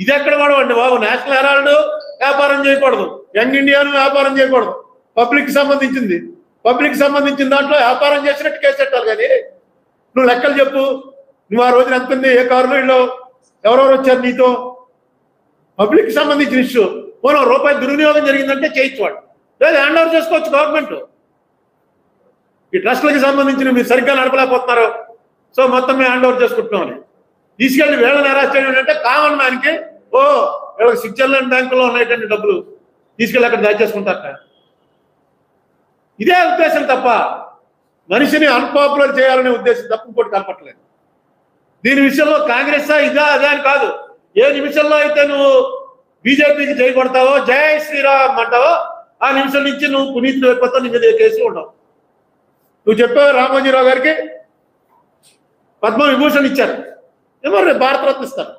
ఇది ఎక్కడ వాడవండి బాబు? National Herald వ్యాపారం చేయకూడదు, యంగ్ ఇండియాను వ్యాపారం చేయకూడదు. పబ్లిక్ సంబంధించిన దాంట్లో వ్యాపారం చేసినట్టు కేసు పెట్టాలి. కానీ నువ్వు లెక్కలు చెప్పు. నువ్వు ఆ రోజున ఎంత ఉంది, ఏ కారులో ఇళ్ళు, ఎవరెవరు వచ్చారు నీతో? పబ్లిక్ సంబంధించిన ఇష్యూ. మనం రూపాయి దుర్వినియోగం జరిగిందంటే చేయొచ్చు, వాడు లేదా హ్యాండ్ ఓవర్ చేసుకోవచ్చు గవర్నమెంట్. ఈ ట్రస్టులకు సంబంధించిన మీరు సరిగ్గా నడపలేకపోతున్నారు, సో మొత్తం మేము హ్యాండ్ ఓవర్ చేసుకుంటున్నామని తీసుకెళ్ళి వీళ్ళని అరెస్ట్ చేయడం అంటే కామన్ మ్యాన్కి వీళ్ళకి స్విట్జర్లాండ్ బ్యాంకులో ఉన్నటువంటి డబ్బులు తీసుకెళ్ళి అక్కడ దాచేసుకుంటారట. ఇదే ఉద్దేశం తప్ప మనిషిని అన్పాపులర్ చేయాలనే ఉద్దేశం తప్ప ఇంకోటి కనపట్టలేదు. దీని విషయంలో కాంగ్రెస్ ఇదా అదే అని కాదు. ఏ నిమిషంలో అయితే నువ్వు బీజేపీకి జై కొడతావో, జై శ్రీరామ్ అంటావో, ఆ నిమిషం నుంచి నువ్వు పునీతులు అయిపోతావు, నీ మీద ఏ కేసు ఉండవు. నువ్వు చెప్పావు రామోజీరావు గారికి పద్మ విభూషణ్ ఇచ్చారు, ఏమో రేపు భారతరత్న ఇస్తారు.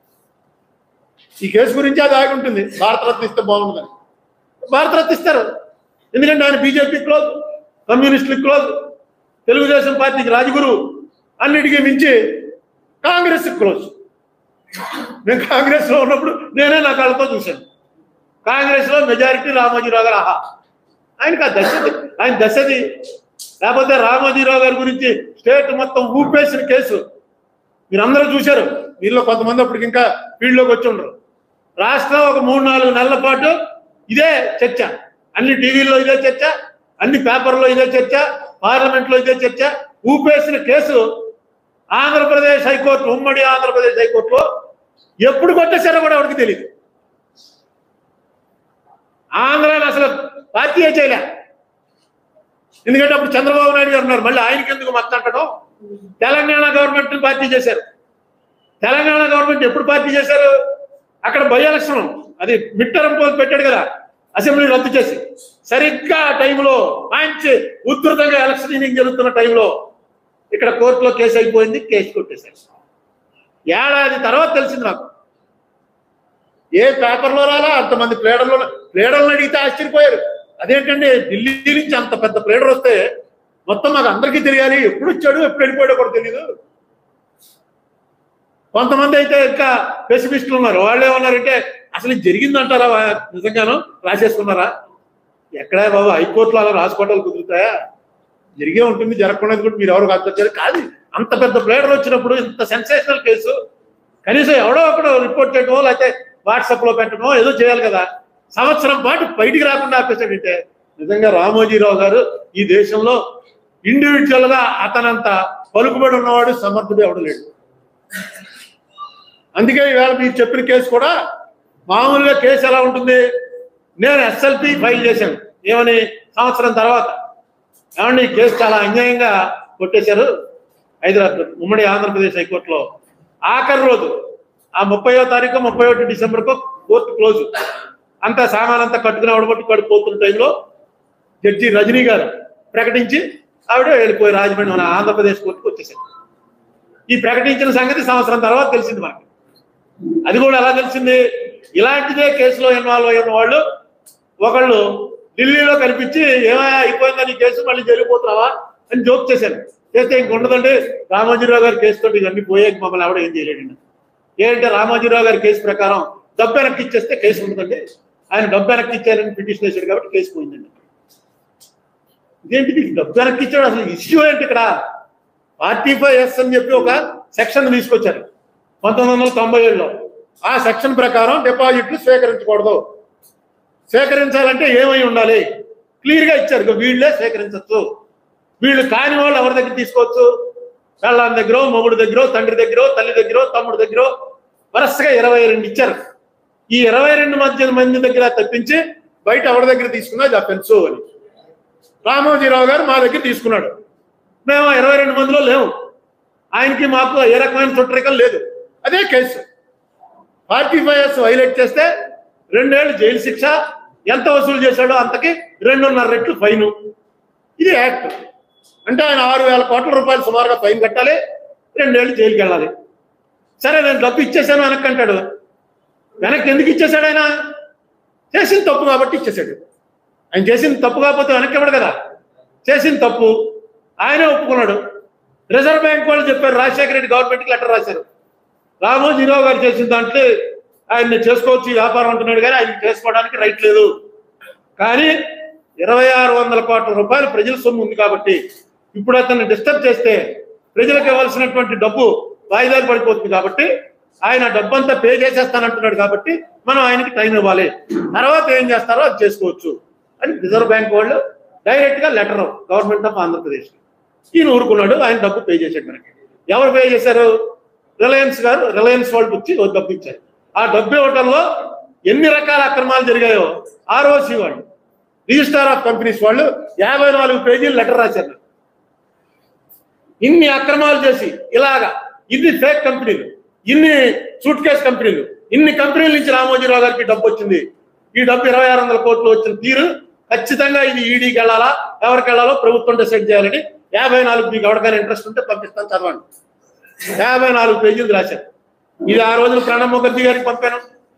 ఈ కేసు గురించి అది ఆగి ఉంటుంది, భారతరత్న ఇస్తే బాగుంటుందని. భారతరత్న ఇస్తారు, ఎందుకంటే ఆయన బీజేపీ క్లోజ్, కమ్యూనిస్టులకు క్లోజ్, తెలుగుదేశం పార్టీకి రాజగురు, అన్నిటికీ మించి కాంగ్రెస్ క్లోజ్. నేను కాంగ్రెస్లో ఉన్నప్పుడు నేనే నా కళ్ళతో చూశాను. కాంగ్రెస్లో మెజారిటీ రామోజీరావు గారు. ఆయనకు ఆ దశది, ఆయన దశది. లేకపోతే రామోజీరావు గారి గురించి స్టేట్ మొత్తం ఊపేసిన కేసు మీరందరూ చూశారు. వీళ్ళు కొంతమంది అప్పటికి ఇంకా ఫీల్డ్లోకి వచ్చి ఉండరు. రాష్ట్రం ఒక 3-4 నెలల పాటు ఇదే చర్చ, అన్ని టీవీల్లో ఇదే చర్చ, అన్ని పేపర్లో ఇదే చర్చ, పార్లమెంట్లో ఇదే చర్చ. ఊపేసిన కేసు ఆంధ్రప్రదేశ్ హైకోర్టు, ఉమ్మడి ఆంధ్రప్రదేశ్ హైకోర్టులో ఎప్పుడు కొట్టేశారో కూడా ఎవరికి తెలియదు. ఆంధ్రాని అసలు పార్టీయే చేయలే. ఎందుకంటే అప్పుడు చంద్రబాబు నాయుడు గారు ఉన్నారు, మళ్ళీ ఆయనకి ఎందుకు మచ్చంటడం? తెలంగాణ గవర్నమెంట్ పార్టీ చేశారు. తెలంగాణ గవర్నమెంట్ ఎప్పుడు పార్టీ చేశారు? అక్కడ బై ఎలక్షన్, అది మిడ్ టర్మ్ పోల్ పెట్టాడు కదా, అసెంబ్లీ రద్దు చేసి. సరిగ్గా టైంలో మంచి ఉధృతంగా ఎలక్షన్ జరుగుతున్న టైంలో ఇక్కడ కోర్టులో కేసు అయిపోయింది, కేసు కొట్టేశారు. ఏడాది తర్వాత తెలిసింది నాకు. ఏ పేపర్లో రాలా, అంతమంది ప్లేడర్లను అడిగితే ఆశ్చర్యపోయారు. అదేంటండి, ఢిల్లీ నుంచి అంత పెద్ద ప్లేడర్ వస్తే మొత్తం మాకు అందరికీ తెలియాలి, ఎప్పుడు వచ్చాడు ఎప్పుడు వెళ్ళిపోయాడో కూడా తెలియదు. కొంతమంది అయితే ఇంకా పెసిమిస్టులు ఉన్నారు. వాళ్ళు ఏమన్నారంటే అసలు జరిగిందంటారా, నిజంగానూ రాసేసుకున్నారా? ఎక్కడా బాబు, హైకోర్టులో అలా రాసుకోవటాలు కుదురుతాయా? జరిగే ఉంటుంది, జరగకుండా కూడా మీరు ఎవరు కాదు. కాదు, అంత పెద్ద ప్లేడర్ వచ్చినప్పుడు ఇంత సెన్సేషనల్ కేసు కనీసం ఎవడో ఒకడు రిపోర్ట్ చేయడమో లేకపోతే వాట్సాప్లో పెట్టడమో ఏదో చేయాలి కదా. సంవత్సరం పాటు బయటికి రాకుండా ఆపేసాడంటే నిజంగా రామోజీరావు గారు ఈ దేశంలో ఇండివిజువల్గా అతనంత పలుకుబడి ఉన్నవాడు సమర్థుడు ఎవడు లేడు. అందుకే ఈవేళ మీరు చెప్పిన కేసు కూడా మామూలుగా కేసు ఎలా ఉంటుంది? నేను ఎస్ఎల్పి ఫైల్ చేశాను, ఏమని, సంవత్సరం తర్వాత. ఏమండి ఈ కేసు చాలా అన్యాయంగా కొట్టేశారు హైదరాబాద్ ఉమ్మడి ఆంధ్రప్రదేశ్ హైకోర్టులో. ఆఖరి రోజు ఆ 30వ తారీఖు 31 డిసెంబర్కు కోర్టు క్లోజ్. అంతా సామానంతా కట్టుకుని ఆవిడబట్టి కడుపుపోతున్న టైంలో జడ్జి రజనీ గారు ప్రకటించి ఆవిడ వెళ్ళిపోయి రాజమండ్రి మన ఆంధ్రప్రదేశ్ కోర్టుకు వచ్చేసారు. ఈ ప్రకటించిన సంగతి సంవత్సరం తర్వాత తెలిసింది మాకు. అది కూడా ఎలా తెలిసింది? ఇలాంటిదే కేసులో ఇన్వాల్వ్ అయిన వాళ్ళు ఒకళ్ళు ఢిల్లీలో కనిపించి ఏమైనా అయిపోయిందని ఈ కేసు, మళ్ళీ జరిగిపోతున్నావా అని జోక్ చేశారు. చేస్తే ఇంక ఉండదండి, రామోజీరావు గారి కేసుతో ఇవన్నీ పోయాక మమ్మల్ని ఎవడ ఏం చేయలేడండి. ఏంటంటే రామోజీరావు గారి కేసు ప్రకారం డబ్బు వెనక్కి ఇచ్చేస్తే కేసు ఉండదండి, ఆయన డబ్బు వెనక్కి ఇచ్చారని పిటిషన్ వేశాడు కాబట్టి కేసు పోయిందండి. ఇదేంటి డబ్బు వెనక్కి ఇచ్చాడు? అసలు ఇష్యూ ఏంటి ఇక్కడ? 45S అని చెప్పి ఒక సెక్షన్ తీసుకొచ్చారు 1997లో. ఆ సెక్షన్ ప్రకారం డిపాజిట్లు స్వీకరించకూడదు. స్వీకరించాలంటే ఏమై ఉండాలి? క్లియర్గా ఇచ్చారు, వీళ్ళే స్వీకరించవచ్చు. వీళ్ళు కాని వాళ్ళు ఎవరి దగ్గర తీసుకోవచ్చు? పెళ్ళాం దగ్గర, మొగుడు దగ్గర, తండ్రి దగ్గర, తల్లి దగ్గర, తమ్ముడు దగ్గర వరుసగా 22 ఇచ్చారు. ఈ 22 మంది దగ్గర తప్పించి బయట ఎవరి దగ్గర తీసుకున్నా అది అఫెన్సు అని రామోజీరావు గారు మా దగ్గర తీసుకున్నాడు. మేము 22 మందిలో లేవు. ఆయనకి మాకు ఏ రకమైన చుట్టరికం లేదు. అదే కేసు 45S వైలేట్ చేస్తే 2 ఏళ్ళు జైలు శిక్ష, ఎంత వసూలు చేశాడో అంతకి 2.5 రెట్లు ఫైను. ఇది యాక్ట్. అంటే ఆయన 6,000 కోట్ల రూపాయలు సుమారుగా ఫైన్ కట్టాలి, 2 ఏళ్ళు జైలుకి వెళ్ళాలి. సరే నేను డబ్బు ఇచ్చేసాను వెనక్కి అంటాడు. వెనక్కి ఎందుకు ఇచ్చేశాడు? ఆయన చేసిన తప్పు కాబట్టి ఇచ్చేసాడు. ఆయన చేసిన తప్పు కాకపోతే వెనక్కి ఇవ్వడు కదా. చేసిన తప్పు ఆయనే ఒప్పుకున్నాడు. రిజర్వ్ బ్యాంక్ వాళ్ళు చెప్పారు, రాజశేఖర రెడ్డి గవర్నమెంట్కి లెటర్ రాశారు, రామోజీరావు గారు చేసిన దాంట్లో ఆయన చేసుకోవచ్చు వ్యాపారం అంటున్నాడు, కానీ ఆయన చేసుకోవడానికి రైట్ లేదు. కానీ 2600 కోట్ల రూపాయలు ప్రజల సొమ్ము ఉంది కాబట్టి ఇప్పుడు అతన్ని డిస్టర్బ్ చేస్తే ప్రజలకు ఇవ్వాల్సినటువంటి డబ్బు వాయిదాలు పడిపోతుంది. కాబట్టి ఆయన డబ్బంతా పే చేసేస్తానంటున్నాడు. కాబట్టి మనం ఆయనకి టైం ఇవ్వాలి, తర్వాత ఏం చేస్తారో అది చేసుకోవచ్చు అని రిజర్వ్ బ్యాంక్ వాళ్ళు డైరెక్ట్గా లెటర్ గవర్నమెంట్ ఆఫ్ ఆంధ్రప్రదేశ్ ఈయన ఊరుకున్నాడు. ఆయన డబ్బు పే చేశాడు. మనకి ఎవరు పే చేశారు? రిలయన్స్ వాళ్ళు వచ్చి డబ్బు ఇచ్చారు. ఆ డబ్బు ఇవ్వటంలో ఎన్ని రకాల అక్రమాలు జరిగాయో ఆర్ఓసి వాళ్ళు, రిజిస్ట్రార్ ఆఫ్ కంపెనీస్ వాళ్ళు 54 పేజీలు లెటర్ రాశారు. ఇన్ని అక్రమాలు చేసి ఇలాగా ఇన్ని ఫేక్ కంపెనీలు, ఇన్ని సూట్ కేస్ కంపెనీలు, ఇన్ని కంపెనీల నుంచి రామోజీరావు గారికి డబ్బు వచ్చింది. ఈ డబ్బు 2600 కోట్లు వచ్చిన తీరు ఖచ్చితంగా ఇది ఈడీకి వెళ్ళాలా, ఎవరికి వెళ్ళాలో ప్రభుత్వం డిసైడ్ చేయాలని 54 మీకు ఎవరికైనా ఇంట్రెస్ట్ ఉంటే పంపిస్తాను, చదవండి. 54 పేజీలు రాశారు. ఇది ఆ రోజున ప్రణబ్ ముఖర్జీ గారికి పంపాను,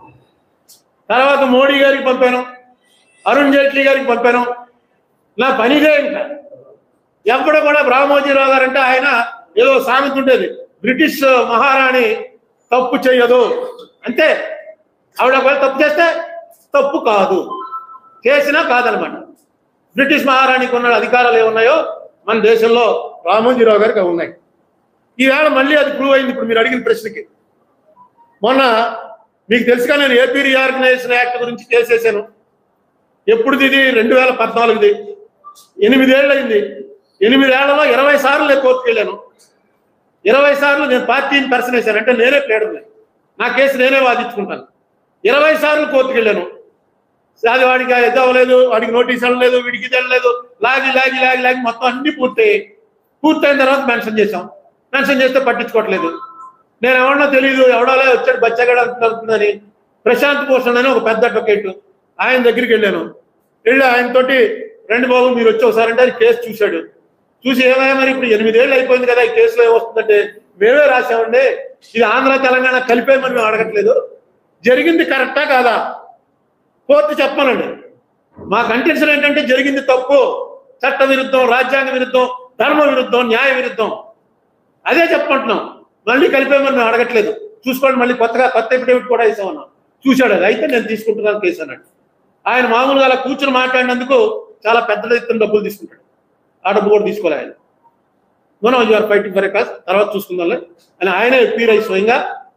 తర్వాత మోడీ గారికి పంపాను, అరుణ్ జైట్లీ గారికి పంపాను. నా పనిదే ఇంకా ఎప్పుడు కూడా రామోజీరావు గారు అంటే ఆయన ఏదో సామెత ఉండేది, బ్రిటిష్ మహారాణి తప్పు చేయదు అంతే. ఆవిడ ఒకవేళ తప్పు చేస్తే తప్పు కాదు, చేసినా కాదనమాట. బ్రిటిష్ మహారాణికి ఉన్న అధికారాలు ఏమున్నాయో మన దేశంలో రామోజీరావు గారికి ఉన్నాయి. ఈవేళ మళ్ళీ అది ప్రూవ్ అయింది. ఇప్పుడు మీరు అడిగిన ప్రశ్నకి మొన్న మీకు తెలుసుగా నేను ఏపీ రీఆర్గనైజేషన్ యాక్ట్ గురించి కేసేసాను. ఎప్పుడుది? ఇది 2014ది. 8 ఏళ్ళు అయింది. 8 ఏళ్లలో 20 సార్లు నేను కోర్టుకు వెళ్ళాను. 20 సార్లు నేను పార్టీని పర్సన్ వేశాను, అంటే నేనే ప్లేడర్ని, నా కేసు నేనే వాదించుకుంటాను. 20 సార్లు కోర్టుకు వెళ్ళాను. అది వాడికి ఇది అవ్వలేదు, వాడికి నోటీస్ వెళ్ళలేదు, వీడికి ఇది వెళ్ళలేదు, లాగి లాగి లాగి లాగి మొత్తం అన్ని పూర్తయిన తర్వాత మెన్షన్ చేశాం. మెన్షన్ చేస్తే పట్టించుకోవట్లేదు. నేను ఎవరన్నా తెలియదు, ఎవడోలే వచ్చాడు బచ్చగాడు అంటుందని ప్రశాంత్ భూషణ్ అని ఒక పెద్ద అడ్వకేట్, ఆయన దగ్గరికి వెళ్ళాను. వెళ్ళి ఆయనతోటి రెండు బాబు మీరు వచ్చి ఒకసారి అంటే ఆయన కేసు చూశాడు. చూసి ఏమైనా మరి ఇప్పుడు 8 ఏళ్ళు అయిపోయింది కదా, ఈ కేసులో ఏమొస్తుందంటే మేమే రాసామండి, ఇది ఆంధ్ర తెలంగాణ కలిపేయమని మేము అడగట్లేదు, జరిగింది కరెక్టా కాదా కోర్టు చెప్పమనండి. మా కంటెన్షన్ ఏంటంటే జరిగింది తప్పు, చట్ట విరుద్ధం, రాజ్యాంగ విరుద్ధం, ధర్మ విరుద్ధం, న్యాయ విరుద్ధం, అదే చెప్పమంటున్నాం. మళ్ళీ కలిపేమని మేము అడగట్లేదు, చూసుకోండి. మళ్ళీ కొత్త ఎఫిడేవిట్ కూడా వేసామన్నాం. చూశాడు, అది అయితే నేను తీసుకుంటున్నాను కేసు అన్నాడు. ఆయన మామూలుగా అలా కూర్చుని మాట్లాడినందుకు చాలా పెద్ద ఎత్తున డబ్బులు తీసుకుంటాడు. ఆ డబ్బు కూడా తీసుకోలే ఆయన. మనం you're fighting for a cause, తర్వాత చూసుకుందాంలే అని ఆయనే ఎప్పీరై స్వయంగా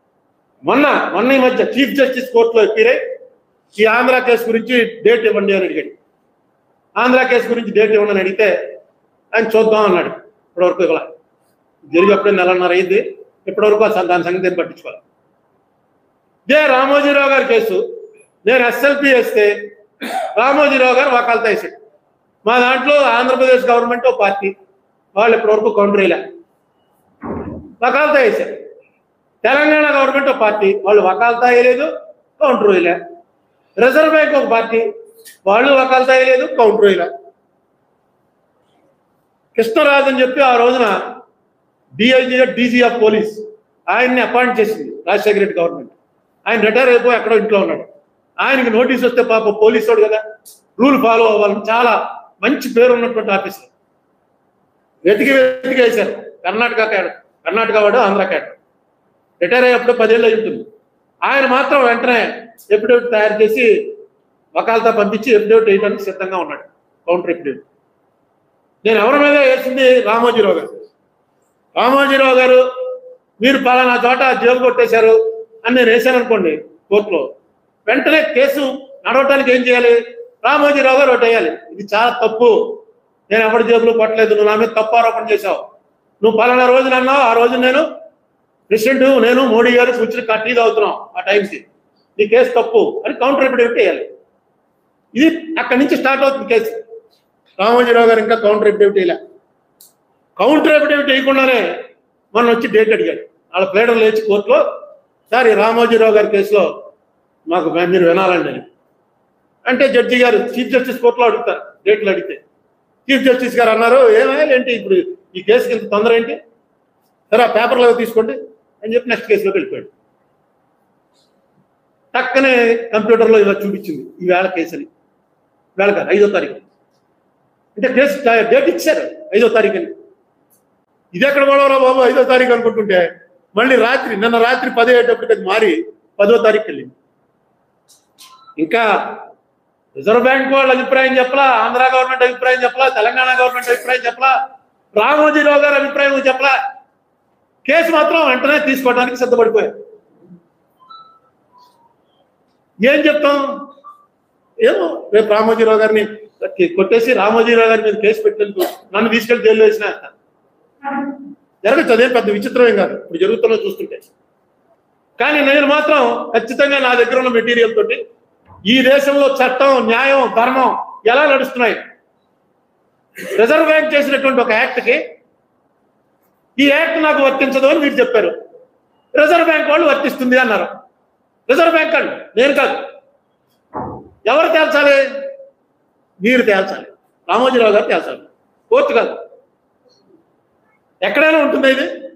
మొన్న ఈ మధ్య చీఫ్ జస్టిస్ కోర్టులో ఎప్పీరై ఈ ఆంధ్ర కేసు గురించి డేట్ ఇవ్వండి అని అడిగాడు. ఆంధ్ర కేసు గురించి డేట్ ఇవ్వండి అని అడిగితే ఆయన చూద్దాం అన్నాడు. ఇప్పటివరకు ఇవ్వాల, జరిగేప్పుడే 1.5 అయింది, ఇప్పటివరకు దాని సంగతి ఏం పట్టించుకోవాలి. ఇదే రామోజీరావు గారి కేసు నేను ఎస్ఎల్పి వేస్తే రామోజీరావు గారు వకాల్తా వేసాడు. మా దాంట్లో ఆంధ్రప్రదేశ్ గవర్నమెంట్ ఓ పార్టీ, వాళ్ళు ఇప్పటివరకు కౌంటర్ వేయలే, వకాల్తా వేశారు. తెలంగాణ గవర్నమెంట్ ఓ పార్టీ, వాళ్ళు వకాల్తా వేయలేదు, కౌంటర్ వేయలే. రిజర్వ్ బ్యాంక్ ఒక పార్టీ, వాళ్ళు వకాల్తా వేయలేదు, కౌంటర్ వేయలే. కృష్ణరాజు అని చెప్పి ఆ రోజున డీజీ ఆఫ్ పోలీస్ ఆయన్ని అపాయింట్ చేసింది రాజశేఖర రెడ్డి గవర్నమెంట్. ఆయన రిటైర్ అయిపోయి ఎక్కడో ఇంట్లో ఉన్నాడు. ఆయనకి నోటీస్ వస్తే పాప పోలీసు వాడు కదా, రూల్ ఫాలో అవ్వాలని చాలా మంచి పేరు ఉన్నటువంటి ఆఫీసర్ వెతికి వేశారు. కర్ణాటక వాడు, ఆంధ్ర క్యాడర్. రిటైర్ అయ్యేప్పుడు 10 ఏళ్ళు అయి ఉంటుంది. ఆయన మాత్రం వెంటనే ఎఫిడేవిట్ తయారు చేసి వకాల్తా పంపించి ఎఫిడేవిట్ వేయడానికి సిద్ధంగా ఉన్నాడు, కౌంటర్ ఎఫిడేవిట్. నేను ఎవరి మీద వేసింది? రామోజీరావు గారు. రామోజీరావు గారు మీరు పలానా చోట జైలు కొట్టేశారు అని నేను వేసాను అనుకోండి కోర్టులో, వెంటనే కేసు నడవటానికి ఏం చేయాలి? రామోజీరావు గారు ఒకటి వేయాలి, ఇది చాలా తప్పు, నేను ఎవరి జేబులో కొట్టలేదు, నువ్వు నా మీద తప్పు ఆరోపణ చేశావు, నువ్వు పలానా రోజున అన్నావు, ఆ రోజు నేను ప్రెసిడెంట్, నేను మోడీ గారు కూర్చుని టీ తాగుతున్నాం ఆ టైంకి, నీ కేసు తప్పు అని కౌంటర్ ఎఫిడేవిట్ వేయాలి. ఇది అక్కడి నుంచి స్టార్ట్ అవుతుంది కేసు. రామోజీరావు గారు ఇంకా కౌంటర్ ఎఫిడేవిట్ వేయలే. కౌంటర్ ఎఫిడేవిట్ వేయకుండానే మొన్న వచ్చి డేట్ అడిగాడు. వాళ్ళ ప్లేడర్లు లేచి కోర్టులో, సార్ ఈ రామోజీరావు గారి కేసులో మాకు మీరు వినాలండి అని అంటే జడ్జి గారు చీఫ్ జస్టిస్ కోర్టులో అడుగుతారు. డేట్లు అడిగితే చీఫ్ జస్టిస్ గారు అన్నారు, ఏంటి ఇప్పుడు ఈ కేసుకి ఇంత తొందర ఏంటి, సరే ఆ పేపర్లో తీసుకోండి అని చెప్పి నెక్స్ట్ కేసులోకి వెళ్ళిపోయాడు. టక్కనే కంప్యూటర్లో ఇలా చూపించింది ఈవేళ కేసు అని. వేళ కాదు, 5వ తారీఖు అంటే కేసు డేట్ ఇచ్చారు 5వ తారీఖు అని. ఇది ఎక్కడ గొడవరా బాబు 5వ తారీఖు అనుకుంటుంటే మళ్ళీ నిన్న రాత్రి 10 అయ్యేటప్పటికి అది మారి 10వ తారీఖు వెళ్ళింది. ఇంకా రిజర్వ్ బ్యాంక్ వాళ్ళ అభిప్రాయం చెప్పలా, ఆంధ్ర గవర్నమెంట్ అభిప్రాయం చెప్పలా, తెలంగాణ గవర్నమెంట్ అభిప్రాయం చెప్పలా, రామోజీరావు గారి అభిప్రాయం చెప్పలా. కేసు మాత్రం వెంటనే తీసుకోవడానికి సిద్ధపడిపోయారు. ఏం చెప్తాం? ఏమో రేపు రామోజీరావు గారిని కొట్టేసి రామోజీరావు గారి మీద కేసు పెట్టేందుకు నన్ను తీసుకెళ్లి జైల్లో వేసినా జరగచ్చు. అదేం పెద్ద విచిత్రమేం కాదు ఇప్పుడు జరుగుతున్నా చూస్తుంటే. కానీ నేను మాత్రం ఖచ్చితంగా నా దగ్గర ఉన్న మెటీరియల్ తోటి ఈ దేశంలో చట్టం, న్యాయం, ధర్మం ఎలా నడుస్తున్నాయి, రిజర్వ్ బ్యాంక్ చేసినటువంటి ఒక యాక్ట్కి ఈ యాక్ట్ నాకు వర్తించదు అని మీరు చెప్పారు. రిజర్వ్ బ్యాంక్ వాళ్ళు వర్తిస్తుంది అన్నారు. రిజర్వ్ బ్యాంక్ వాళ్ళు, నేను కాదు. ఎవరు తేల్చాలి? మీరు తేల్చాలి. రామోజీరావు గారు తేల్చాలి, కోర్టు కాదు. ఎక్కడైనా ఉంటుంది ఇది.